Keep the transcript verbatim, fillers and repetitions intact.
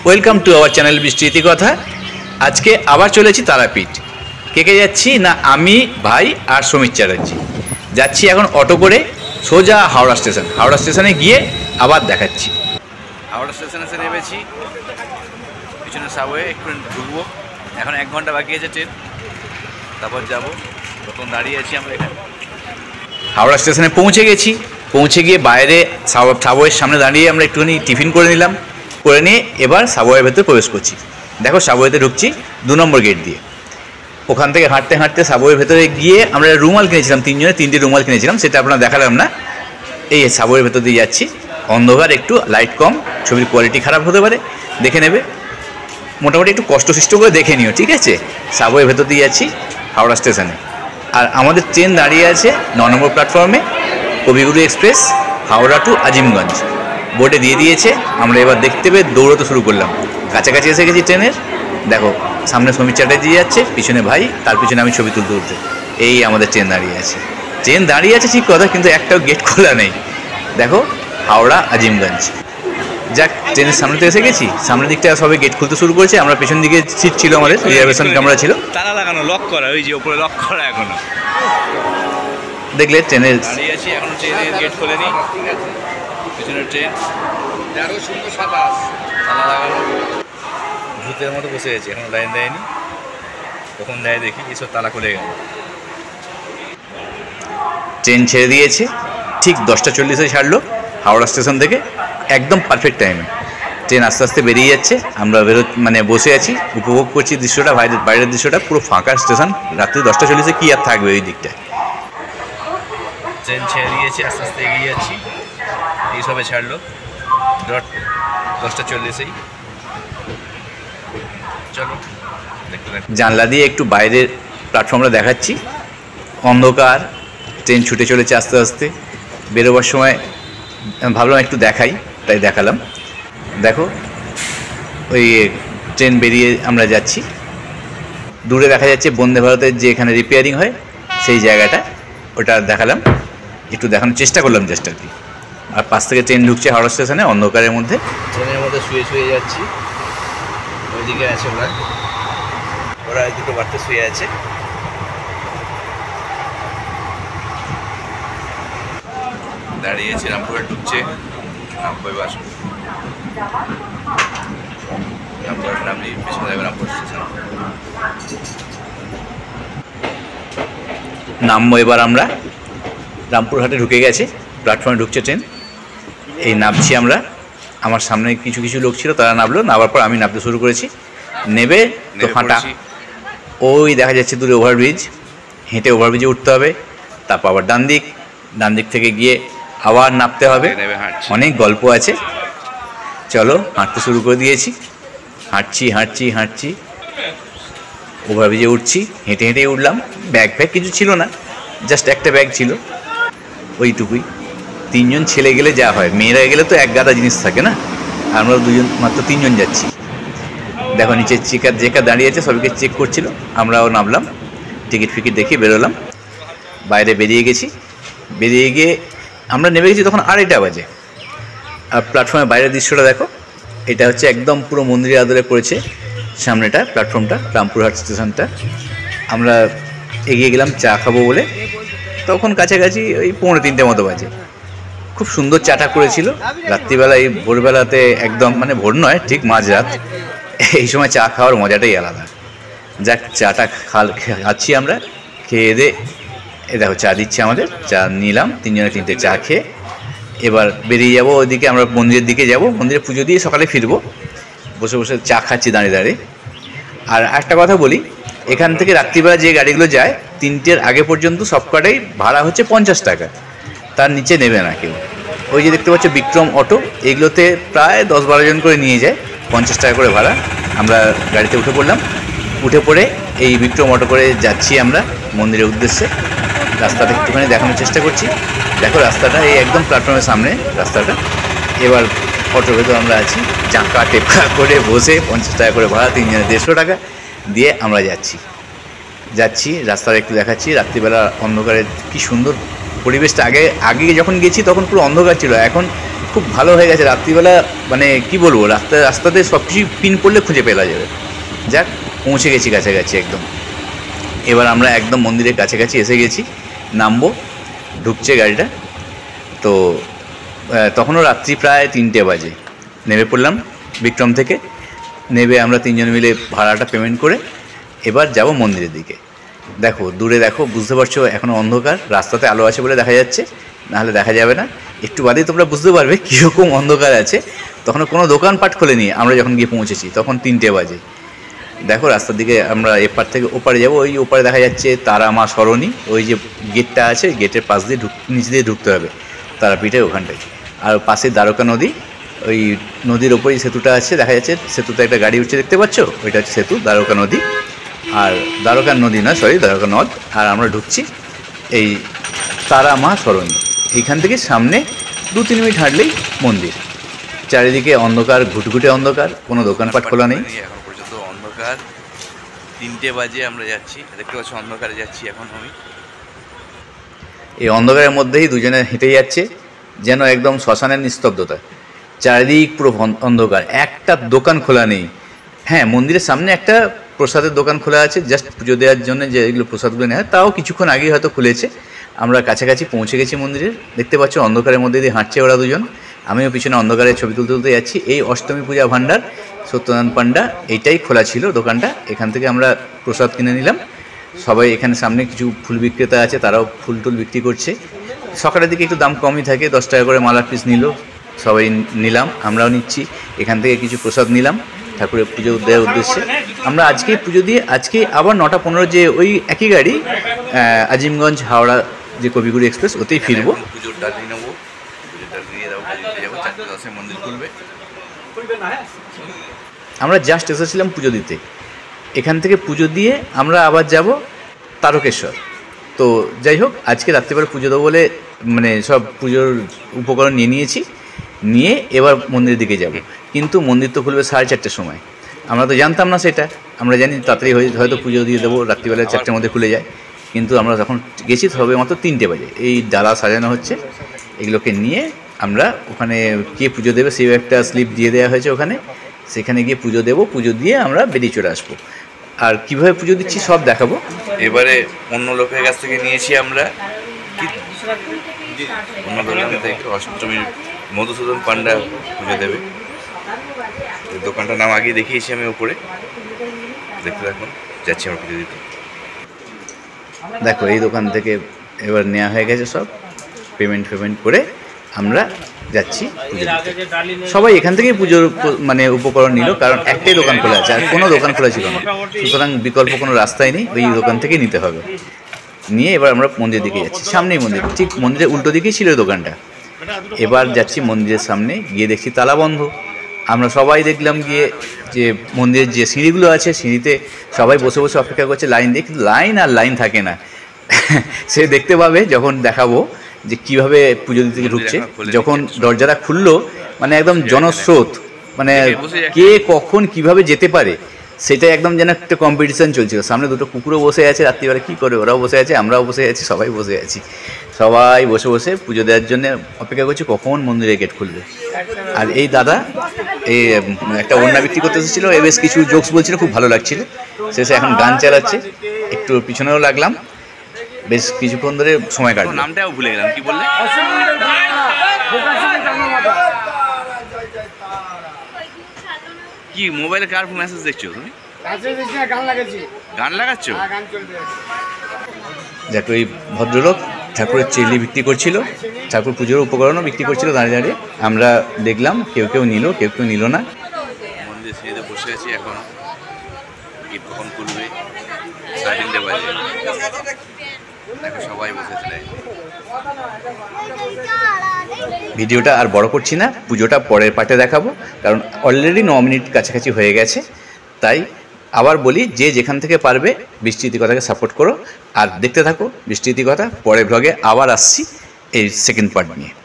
Welcome to our channel বৃষ্টি কথা। আজকে আবার চলেছি তারাপীঠ। কে কে যাচ্ছি না, আমি, ভাই আর সমীর চ্যাটার্জি যাচ্ছি এখন অটো করে সোজা হাওড়া স্টেশন। হাওড়া স্টেশনে গিয়ে আবার দেখাচ্ছি। হাওড়া স্টেশনে এসে নেমেছি, পিছনে সাবওয়ে একটু ঢুকবো। এখন এক ঘন্টা বাকি আছে ট্রেন, তারপর যাবো। তখন দাঁড়িয়ে আছি আমরা এখানে। হাওড়া স্টেশনে পৌঁছে গেছি। পৌঁছে গিয়ে বাইরে সাবওয়ের সামনে দাঁড়িয়ে আমরা একটুখানি টিফিন করে নিলাম। করে নিয়ে এবার সাবওয়ের ভেতরে প্রবেশ করছি। দেখো সাবওয়েতে ঢুকছি দু নম্বর গেট দিয়ে। ওখান থেকে হাঁটতে হাঁটতে সাবওয়ের ভেতরে গিয়ে আমরা রুমাল কিনেছিলাম, তিনজনে তিনটে রুমাল কিনেছিলাম, সেটা আপনারা দেখালাম না। এই সাবওয়ের ভেতর দিয়ে যাচ্ছি। অন্ধকার, একটু লাইট কম, ছবির কোয়ালিটি খারাপ হতে পারে, দেখে নেবে। মোটামুটি একটু কষ্টসৃষ্ট করে দেখে নিও, ঠিক আছে। সাবওয়ের ভেতর দিয়ে যাচ্ছি হাওড়া স্টেশনে। আর আমাদের ট্রেন দাঁড়িয়ে আছে ন নম্বর প্ল্যাটফর্মে, কবিগুরু এক্সপ্রেস হাওড়া টু আজিমগঞ্জ বোর্ডে দিয়ে দিয়েছে। আমরা এবার দেখতে পেয়ে দৌড়তে শুরু করলাম। কাছাকাছি এসে গেছি ট্রেনের। দেখো সামনে সমীর চ্যাটার্জি যাচ্ছে, পিছনে ভাই, তার পিছনে আমি ছবি তুলতে তুলতে। এই আমাদের ট্রেন দাঁড়িয়ে আছে। ট্রেন দাঁড়িয়ে আছে ঠিক কথা, কিন্তু একটাও গেট খোলা নেই। দেখো হাওড়া আজিমগঞ্জ। যাক, ট্রেনের সামনে তো এসে গেছি। সামনের দিকটা সবে গেট খুলতে শুরু করেছে। আমরা পেছন দিকে সিট ছিল, আমাদের রিজার্ভেশন ক্যামেরা ছিল, তালা লাগানো, লক করা, ওই যে উপরে লক করা। এখনো দেখলে ট্রেনের দাঁড়িয়ে আছি, এখনো ট্রেনের গেট খোলেনি। পিছনের ট্রেন তেরো শূন্য সাতাশ, তালা লাগানো, ভূতের মতো বসে গেছে। এখনো লাইন দেয়নি, কখন দেয় দেখি। এসব তালা খুলে গেল। ট্রেন ছেড়ে দিয়েছে, ঠিক দশটা চল্লিশে ছাড়লো হাওড়া স্টেশন থেকে, একদম পারফেক্ট টাইমে। ট্রেন আস্তে আস্তে বেরিয়ে যাচ্ছে। আমরা বেরো মানে বসে আছি, উপভোগ করছি দৃশ্যটা, বাইরের বাইরের দৃশ্যটা। পুরো ফাঁকা স্টেশন। রাত্রি দশটা চল্লিশে কী আর থাকবে ওই দিকটায়। ট্রেন ছেড়ে দিয়েছে, আস্তে আস্তে এগিয়ে যাচ্ছি। এইসবে ছাড়লো ডট দশটা চল্লিশেই। চলো দেখতে দেখো। জানলা দিয়ে একটু বাইরের প্ল্যাটফর্মটা দেখাচ্ছি। অন্ধকার, ট্রেন ছুটে চলেছে আস্তে আস্তে। বেরোবার সময় ভাবলাম একটু দেখাই, তাই দেখালাম। দেখো ওই ট্রেন বেরিয়ে আমরা যাচ্ছি। দূরে দেখা যাচ্ছে বন্দে ভারতের যে এখানে রিপেয়ারিং হয় সেই জায়গাটা, ওটা দেখালাম, একটু দেখানোর চেষ্টা করলাম জাস্ট আর কি। আর পাশ থেকে ট্রেন ঢুকছে হাওড়া স্টেশনে অন্ধকারের মধ্যে। ট্রেনের মধ্যে শুয়ে শুয়ে যাচ্ছি। ওইদিকে আছে ওরা, ওরা দুটো বাড়তে শুয়ে আছে। দাঁড়িয়েছে, রামপুরে ঢুকছে। রামপুর বাস, রামপুর নামলি পেছনে যাবে রামপুর স্টেশন। নামবো এবার আমরা। রামপুরহাটে ঢুকে গেছে, প্ল্যাটফর্মে ঢুকছে ট্রেন। এই নামছি আমরা। আমার সামনে কিছু কিছু লোক ছিল, তারা নামলো। নামার পর আমি নামতে শুরু করেছি। নেবে তো ফাঁটা, ওই দেখা যাচ্ছে দূরে ওভারব্রিজ। হেঁটে ওভারব্রিজে উঠতে হবে, তারপর আবার ডান দিক, ডান দিক থেকে গিয়ে আবার নামতে হবে। অনেক গল্প আছে। চলো হাঁটতে শুরু করে দিয়েছি। হাঁটছি হাঁটছি হাঁটছি ওভারব্রিজে উঠছি। হেঁটে হেঁটে উঠলাম। ব্যাগ ফ্যাগ কিছু ছিল না, জাস্ট একটা ব্যাগ ছিল, ওইটুকুই। তিনজন ছেলে গেলে যা হয়, মেয়েরা গেলে তো এক গাদা জিনিস থাকে না। আমরা দুজন, মাত্র তিনজন যাচ্ছি। দেখো নিচে চেকার জেকার দাঁড়িয়ে আছে, সবাইকে চেক করছিল। আমরাও নামলাম, টিকিট ফিকিট দেখিয়ে বেরোলাম। বাইরে বেরিয়ে গেছি। বেরিয়ে গিয়ে আমরা নেমে গেছি তখন আড়াইটা বাজে। আর প্ল্যাটফর্মের বাইরের দৃশ্যটা দেখো। এটা হচ্ছে একদম পুরো মন্দিরের আদলে পড়েছে সামনেটা, প্ল্যাটফর্মটা, রামপুরহাট স্টেশনটা। আমরা এগিয়ে গেলাম চা খাবো বলে। তখন কাছাকাছি ওই পৌনে তিনটে মতো বাজে। খুব সুন্দর চাটা করেছিল রাত্রিবেলা। এই ভোরবেলাতে একদম, মানে ভোর নয়, ঠিক মাঝরাত, এই সময় চা খাওয়ার মজাটাই আলাদা। যাক, চাটা খাল খাচ্ছি আমরা। খেয়ে দে, এ দেখো চা দিচ্ছে আমাদের। চা নিলাম, তিনজনে তিনটে চা খেয়ে এবার বেরিয়ে যাবো ওইদিকে। আমরা মন্দিরের দিকে যাব, মন্দিরে পুজো দিয়ে সকালে ফিরবো। বসে বসে চা খাচ্ছি দাঁড়িয়ে দাঁড়িয়ে। আর একটা কথা বলি, এখান থেকে রাত্রিবেলা যে গাড়িগুলো যায় তিনটের আগে পর্যন্ত সব কটাই ভাড়া হচ্ছে পঞ্চাশ টাকা, তার নিচে নেবে না কেউ। ওই যে দেখতে পাচ্ছ বিক্রম অটো, এগুলোতে প্রায় দশ বারো জন করে নিয়ে যায়, পঞ্চাশ টাকা করে ভাড়া। আমরা গাড়িতে উঠে পড়লাম। উঠে পড়ে এই বিক্রম অটো করে যাচ্ছি আমরা মন্দিরের উদ্দেশ্যে। রাস্তাটা একটুখানি দেখানোর চেষ্টা করছি। দেখো রাস্তাটা এই একদম প্ল্যাটফর্মের সামনে রাস্তাটা। এবার অটোর ভেতর আমরা আছি, চাকা টেপকা করে বসে পঞ্চাশ টাকা করে ভাড়া, তিনজনে দেড়শো টাকা দিয়ে আমরা যাচ্ছি যাচ্ছি রাস্তাটা একটু দেখাচ্ছি। রাত্রিবেলা অন্ধকারে কী সুন্দর পরিবেশটা। আগে আগে যখন গেছি তখন পুরো অন্ধকার ছিল, এখন খুব ভালো হয়ে গেছে রাত্রিবেলা, মানে কি বলবো, রাস্তা রাস্তাতে সব কিছু পিন করলে খুঁজে পেলা যাবে। যাক, পৌঁছে গেছি কাছাকাছি একদম। এবার আমরা একদম মন্দিরের কাছাকাছি এসে গেছি, নামবো, ঢুকছে গাড়িটা। তো তখনও রাত্রি প্রায় তিনটে বাজে। নেমে পড়লাম বিক্রম থেকে। নেমে আমরা তিনজন মিলে ভাড়াটা পেমেন্ট করে এবার যাব মন্দিরের দিকে। দেখো দূরে, দেখো বুঝতে পারছো এখনও অন্ধকার, রাস্তাতে আলো আছে বলে দেখা যাচ্ছে, নাহলে দেখা যাবে না। একটু বাদেই তোমরা বুঝতে পারবে কীরকম অন্ধকার আছে। তখনও কোনো দোকানপাট খোলেনি আমরা যখন গিয়ে পৌঁছেছি, তখন তিনটে বাজে। দেখো রাস্তার দিকে আমরা এপার থেকে ওপারে যাব, ওই ওপারে দেখা যাচ্ছে তারা মা সরণী, ওই যে গেটটা আছে, গেটের পাশ দিয়ে ঢুক নিচে দিয়ে ঢুকতে হবে তারাপীঠে ওখানটায়। আর পাশে দ্বারকা নদী, ওই নদীর ওপরেই সেতুটা আছে, দেখা যাচ্ছে সেতুতে একটা গাড়ি উঠছে দেখতে পাচ্ছ, ওইটা হচ্ছে সেতু, দ্বারকা নদী। আর দ্বারকা নদী না, সরি দ্বারকা নদ। আর আমরা ঢুকছি এই তারা মা সরণী। এইখান থেকে সামনে দু তিন মিনিট হাঁটলেই মন্দির। চারিদিকে অন্ধকার, ঘুটঘুটে অন্ধকার, কোনো দোকানপাট খোলা নেই। এখন পর্যন্ত অন্ধকার, তিনটে বাজে আমরা যাচ্ছি, দেখতে পাচ্ছি অন্ধকারে যাচ্ছি এখন আমি। এই অন্ধকারের মধ্যেই দুজনে হেঁটে যাচ্ছে, যেন একদম শ্মশানের নিস্তব্ধতা। চারিদিক পুরো অন্ধকার, একটা দোকান খোলা নেই। হ্যাঁ, মন্দিরের সামনে একটা প্রসাদের দোকান খোলা আছে, জাস্ট পুজো দেওয়ার জন্য যে এগুলো প্রসাদগুলো নেয়, তাও কিছুক্ষণ আগেই হয়তো খুলেছে। আমরা কাছাকাছি পৌঁছে গেছি মন্দিরের। দেখতে পাচ্ছ অন্ধকারের মধ্যে দিয়ে হাঁটছে ওরা দুজন, আমিও পিছনে অন্ধকারে ছবি তুলতে তুলতে যাচ্ছি। এই অষ্টমী পূজা ভাণ্ডার সত্যনারায়ণ পান্ডা, এইটাই খোলা ছিল দোকানটা। এখান থেকে আমরা প্রসাদ কিনে নিলাম। সবাই এখানে সামনে কিছু ফুল বিক্রেতা আছে, তারাও ফুল টুল বিক্রি করছে। সকালের দিকে একটু দাম কমই থাকে, দশ টাকা করে মালা পিস নিল, সবাই নিলাম, আমরাও নিচ্ছি। এখান থেকে কিছু প্রসাদ নিলাম ঠাকুরের পুজো দেওয়ার উদ্দেশ্যে। আমরা আজকে পুজো দিয়ে আজকে আবার নটা পনেরো যে ওই একই গাড়ি আজিমগঞ্জ হাওড়া যে কবিগুরু এক্সপ্রেস, ওতেই ফিরবো। পুজোর ডালি নেবো, পুজোর ডালি নিয়ে যাবো, পুজোতে যাবো, চারটে দশে মন্দির খুলবে। আমরা জাস্ট এসেছিলাম পুজো দিতে, এখান থেকে পুজো দিয়ে আমরা আবার যাব তারকেশ্বর। তো যাই হোক, আজকে রাত্রিবেলা পুজো দেবো বলে মানে সব পুজোর উপকরণ নিয়ে নিয়েছি, নিয়ে এবার মন্দিরের দিকে যাব। কিন্তু মন্দির তো খুলবে সাড়ে চারটের সময়, আমরা তো জানতাম না সেটা। আমরা জানি তাড়াতাড়ি হয়তো পুজো দিয়ে দেবো, রাত্রিবেলা চারটের মধ্যে খুলে যায়। কিন্তু আমরা যখন গেছি তবে মাত্র তিনটে বাজে। এই ডালা সাজানো হচ্ছে, এগুলোকে নিয়ে আমরা ওখানে কে পুজো দেবে সেই একটা স্লিপ দিয়ে দেওয়া হয়েছে ওখানে, সেখানে গিয়ে পুজো দেবো। পুজো দিয়ে আমরা বেরিয়ে চলে আসবো। আর কীভাবে পুজো দিচ্ছি সব দেখাবো। এবারে অন্য লোকের কাছ থেকে নিয়েছি আমরা, অন্য দোকান থেকে অষ্টমীর মধুসূদন পান্ডা পুজো দেবে। দোকানটার নাম আগেই দেখিয়েছি আমি ওপরে, দেখতে থাকুন। যাচ্ছি আমরা পুজো দিতে। দেখো এই দোকান থেকে এবার নেওয়া হয়ে গেছে সব, পেমেন্ট ফেমেন্ট করে আমরা যাচ্ছি পুজো দিতে। সবাই এখান থেকেই পুজোর মানে উপকরণ নিল, কারণ একটাই দোকান খোলা আছে, আর কোনো দোকান খোলা ছিল না। সুতরাং বিকল্প কোনো রাস্তাই নেই, ওই দোকান থেকেই নিতে হবে। নিয়ে এবার আমরা মন্দিরের দিকে যাচ্ছি, সামনেই মন্দির, ঠিক মন্দিরের উল্টো দিকেই ছিল দোকানটা। এবার যাচ্ছি মন্দিরের সামনে, গিয়ে দেখছি তালা বন্ধ। আমরা সবাই দেখলাম গিয়ে যে মন্দিরের যে সিঁড়িগুলো আছে, সিঁড়িতে সবাই বসে বসে অপেক্ষা করছে লাইন দিয়ে, কিন্তু লাইন আর লাইন থাকে না। সে দেখতে পাবে যখন দেখাবো যে কীভাবে পুজো দিতে ঢুকছে। যখন দরজাটা খুললো, মানে একদম জনস্রোত, মানে কে কখন কিভাবে যেতে পারে সেটা একদম যেন একটা কম্পিটিশান চলছিল। সামনে দুটো কুকুরও বসে আছে, রাত্রিবেলা কী করে ওরাও বসে আছে, আমরাও বসে আছি, সবাই বসে আছি। সবাই বসে বসে পুজো দেওয়ার জন্য অপেক্ষা করছি কখন মন্দিরের গেট খুলবে। আর এই দাদা এই একটা ওড়না বিক্রি করতে এসেছিলো, এ বেশ কিছু জোকস বলছিল, খুব ভালো লাগছিল। শেষে এখন গান চালাচ্ছে, একটু পিছনেও লাগলাম, বেশ কিছুক্ষণ ধরে সময় কাটলো। নামটাও ভুলে গেলাম, কি বললে? কি মোবাইলে কার মেসেজ দেখছো তুমি? গান লাগাচ্ছ? যাকে ওই ভদ্রলোক ঠাকুরের চেলি বিক্রি করছিল, ঠাকুর পুজোর উপকরণও বিক্রি করছিল দাঁড়িয়ে দাঁড়িয়ে। আমরা দেখলাম কেউ কেউ নিল, কেউ কেউ নিল না। মন্দির সিঁড়িতে বসে আছি এখন, গেট কখন খুলবে, সাড়ে তিনটে বাজে, দেখো সবাই বসেছে। ভিডিওটা আর বড় করছি না, পুজোটা পরের পার্টে দেখাবো, কারণ অলরেডি ন মিনিট কাছাকাছি হয়ে গেছে। তাই আবার বলি, যে যেখান থেকে পারবে বৃষ্টি ইতিকথাকে সাপোর্ট করো, আর দেখতে থাকো বৃষ্টি ইতিকথা। পরের ব্লগে আবার আসছি এই সেকেন্ড পার্ট নিয়ে।